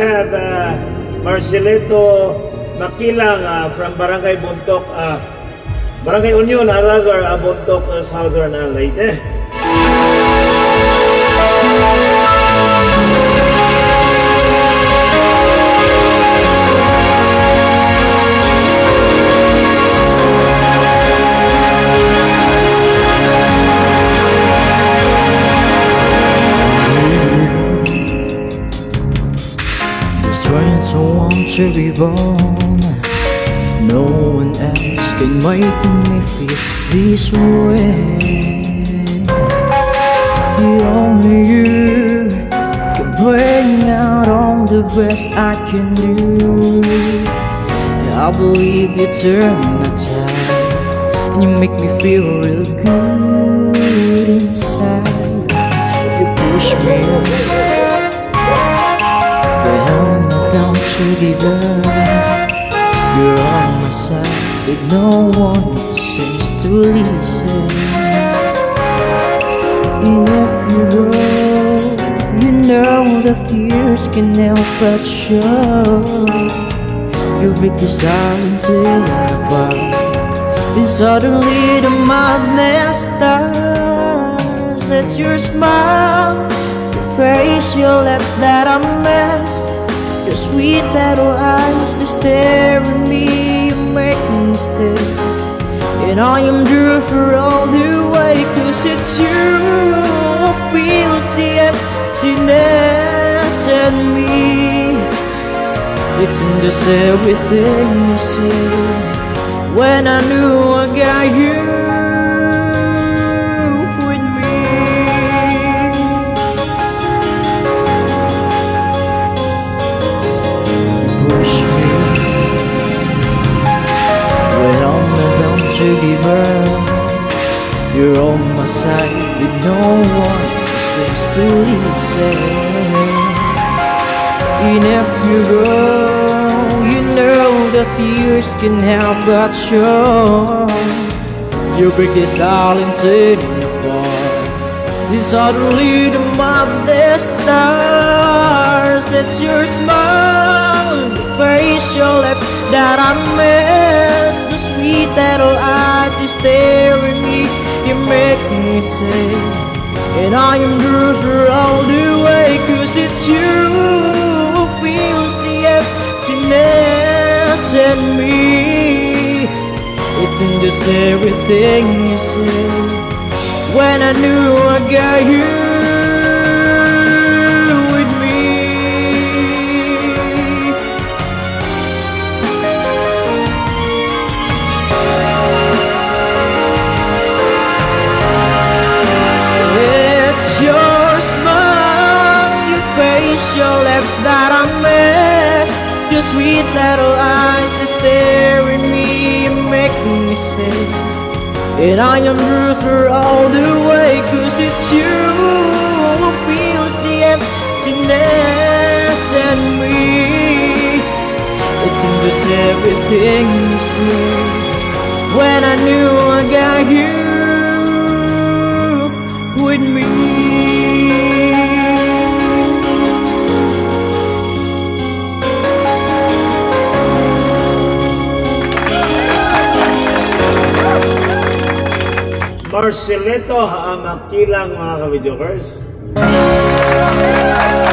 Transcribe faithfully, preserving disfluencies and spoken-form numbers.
have uh, Marcelito Makilang uh, from Barangay Buntok, uh, Barangay Union, uh, rather, uh, Buntok, uh, Southern uh, Leyte. So want to be born. No one else can make me feel this way. Only you can bring out all the best I can do. I believe you turn my tide, and you make me feel real good inside. You push me down to the ground. You're on my side, but no one seems to listen. And if you go, you know the tears can help but show. You break the silence in the bar, and suddenly the madness starts. At your smile, your face, your lips that are a mess. Your sweet little eyes, they stare at me, you make me stay. And I am due for all the way, cause it's you who feels the emptiness in me. It's in just everything you say. When I knew I got you to give up. You're on my side, but no one seems to listen. And if you go, you know the tears can help but show. You break the silence in the bar, and suddenly the madness starts. It's your smile, your face, your lips that I miss. The sweet little eyes, you stare at me, you make me say. And I am through for all the way, cause it's you who feels the emptiness in me. It's in just everything you say. When I knew I got you with me. It's your smile, your face, your lips that I miss. Your sweet little eyes that stare at me and make me say. And I am through for all the way, cause it's you who feels the emptiness in me. It's in just everything you say. When I knew I got you with me. Marcelito Makilang, mga ka-videokers.